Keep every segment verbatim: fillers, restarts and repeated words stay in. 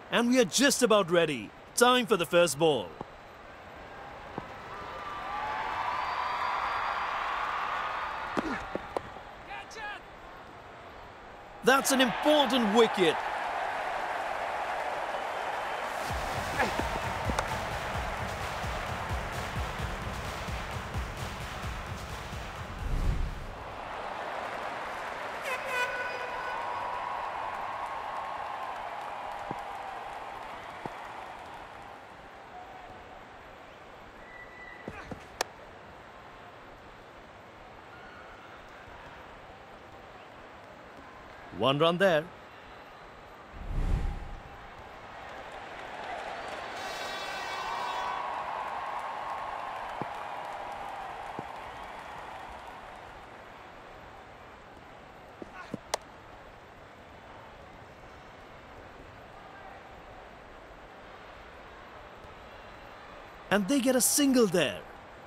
And we are just about ready. Time for the first ball. That's an important wicket. One run there. And they get a single there.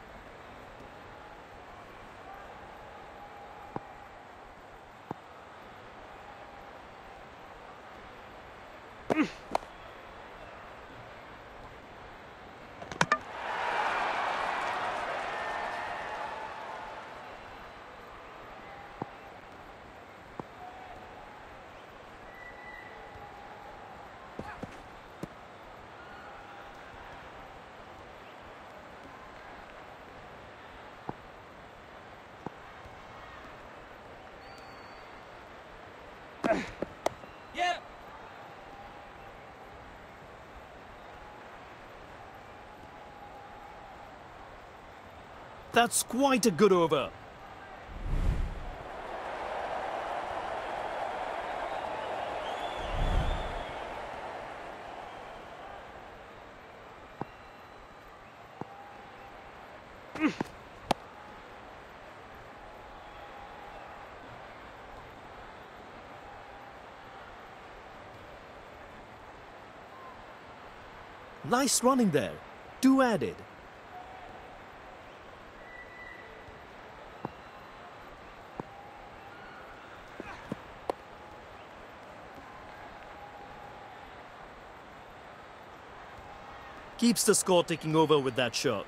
Yeah. That's quite a good over. Nice running there. Two added. Keeps the score ticking over with that shot.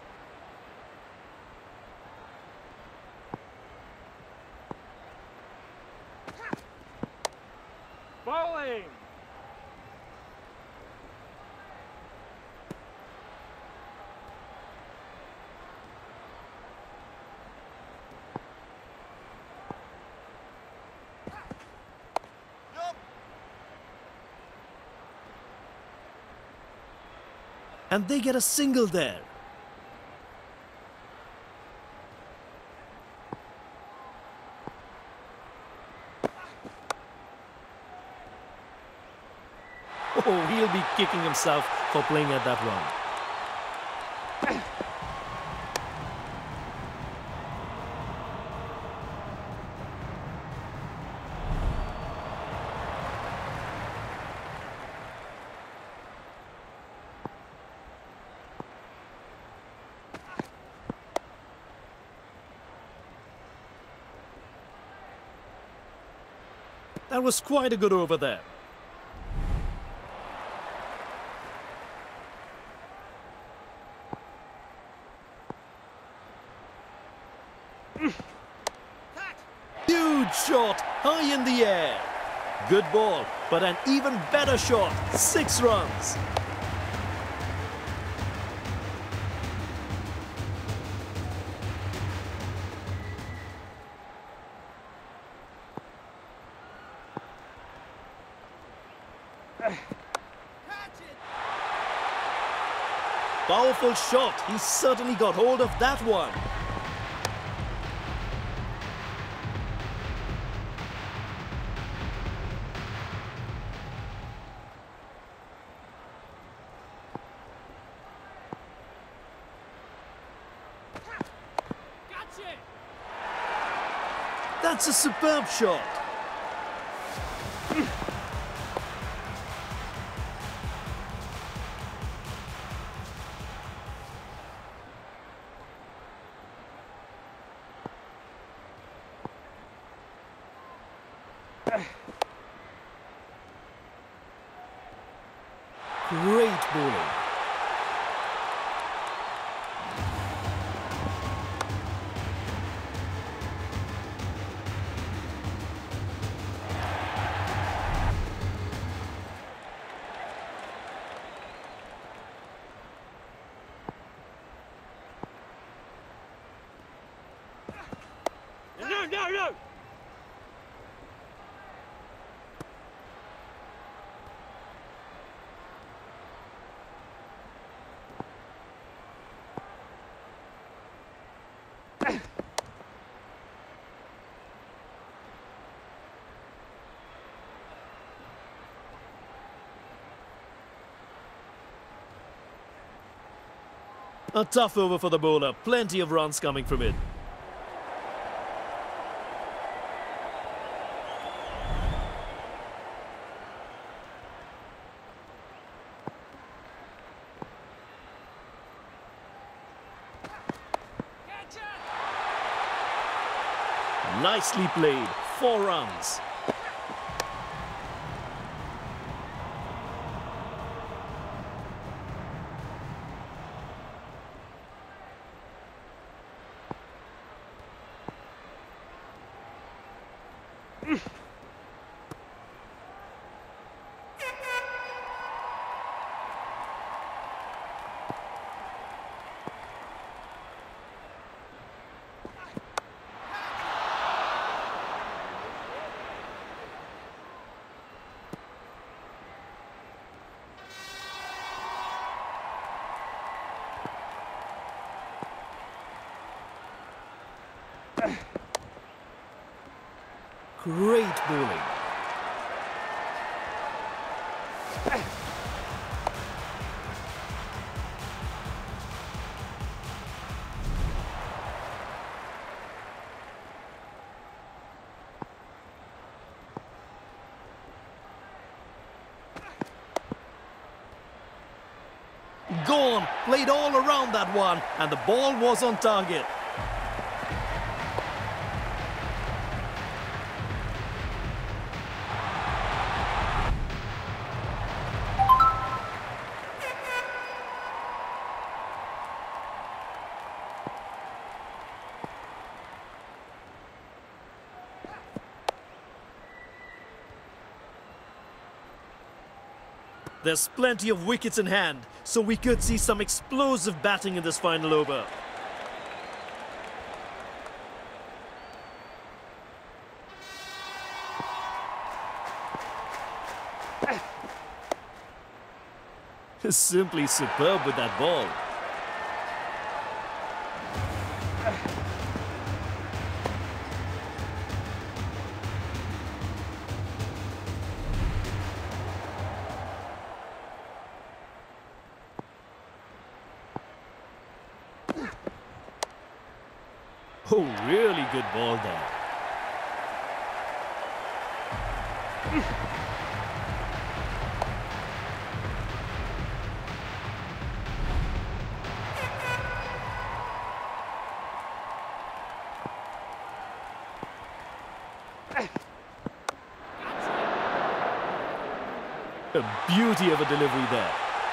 Bowling. And they get a single there. Oh, he'll be kicking himself for playing at that run. That was quite a good over there. Huge shot, high in the air. Good ball, but an even better shot. Six runs. Powerful shot. He certainly got hold of that one. That's a superb shot. Great bowling. No, no, no! A tough over for the bowler. Plenty of runs coming from it. Nicely played. Four runs. Great bowling. Gone, played all around that one, and the ball was on target. There's plenty of wickets in hand, so we could see some explosive batting in this final over. Simply superb with that ball. Oh, really good ball there. A beauty of a delivery there.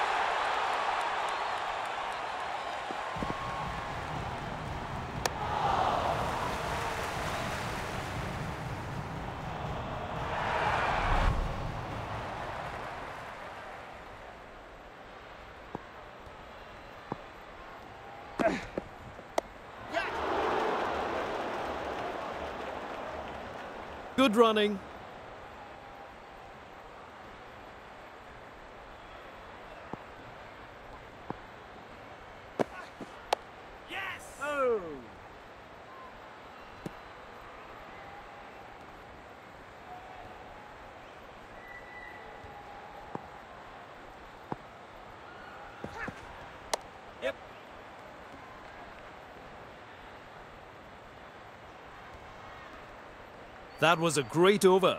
Good running. Yes! Oh! Yep. That was a great over.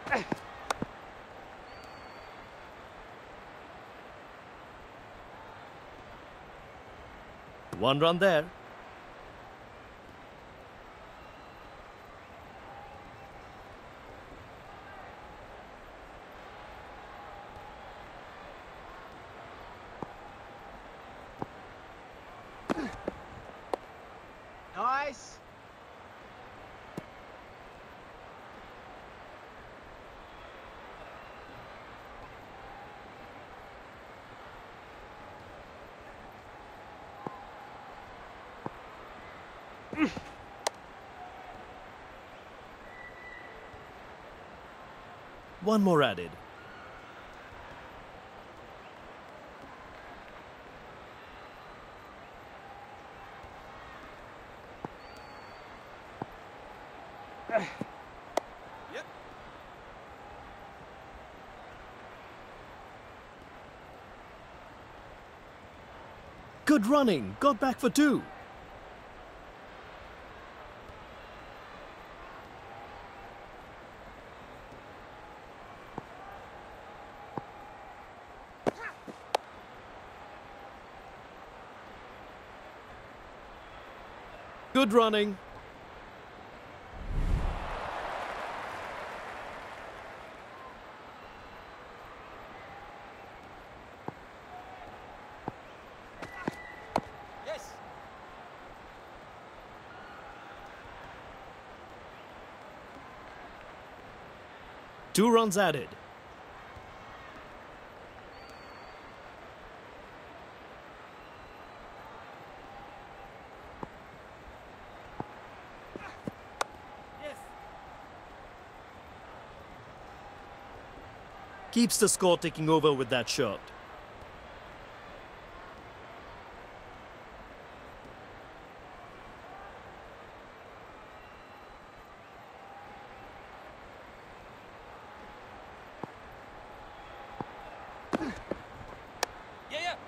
One run there. Nice. One more added. Yep. Good running. Got back for two. Good running. Yes. Two runs added. Yes. Keeps the score ticking over with that shot. Yeah, yeah.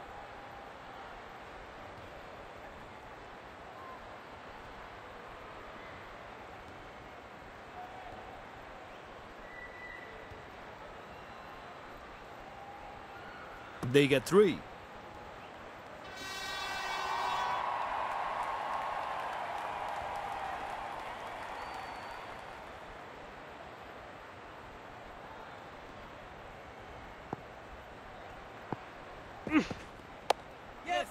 They get three. Yes.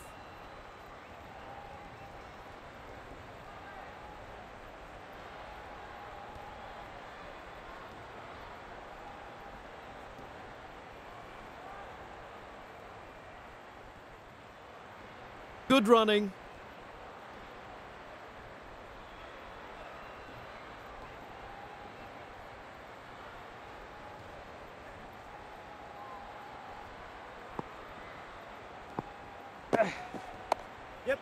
Good running. Yep.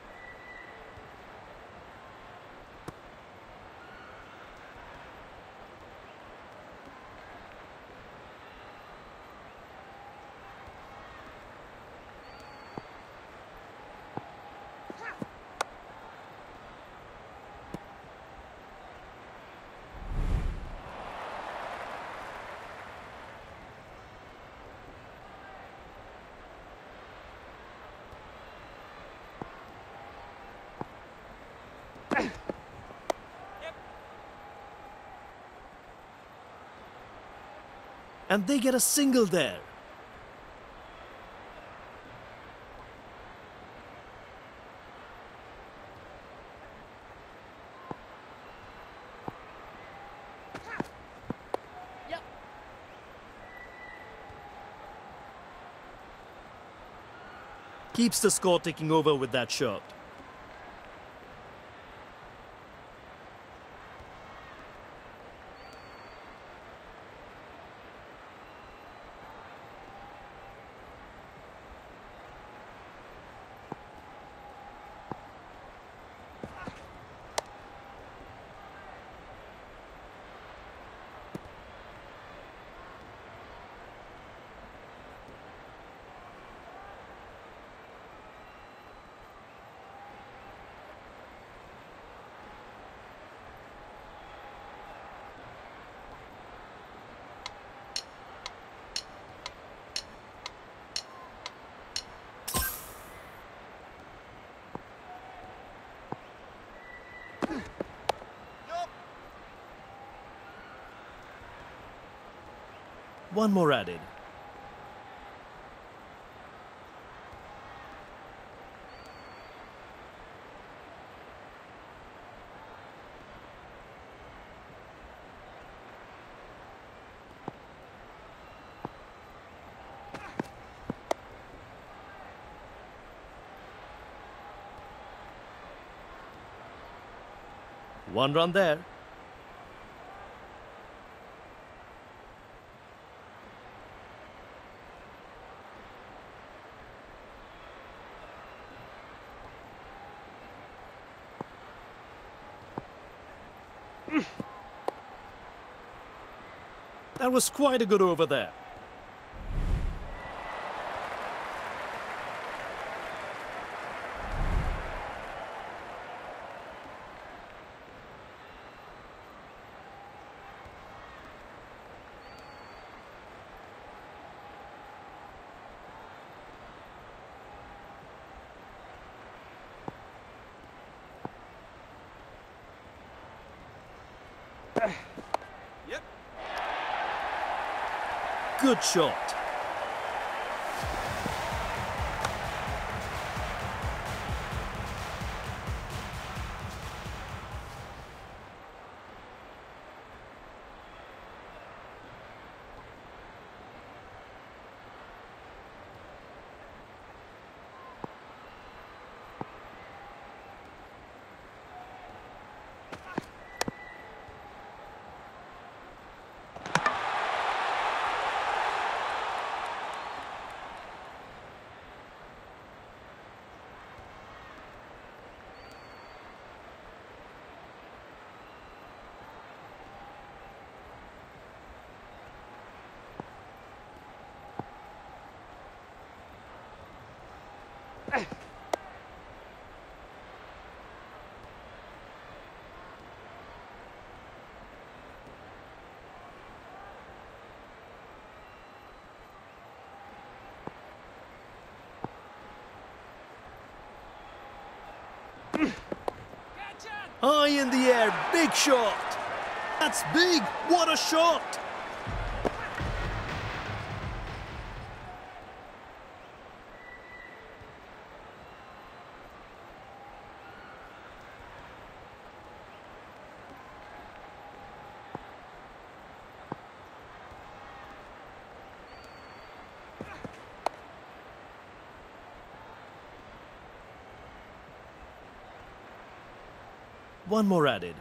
And they get a single there. Yep. Keeps the score ticking over with that shot. One more added. One run there. That was quite a good over there. Yep. Good shot. High in the air, big shot. That's big, what a shot. One more added.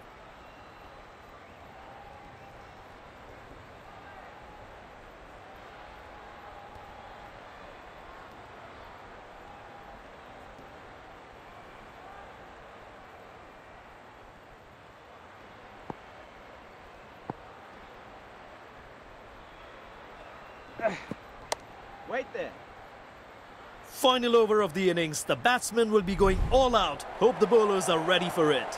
Wait there. Final over of the innings. The batsmen will be going all out. Hope the bowlers are ready for it.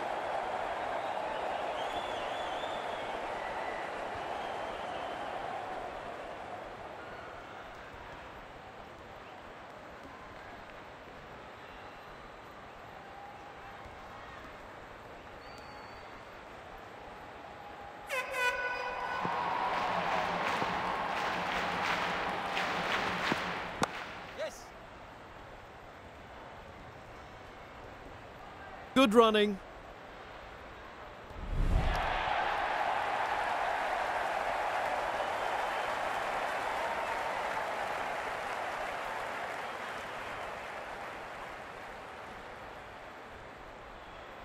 Yes. Good running.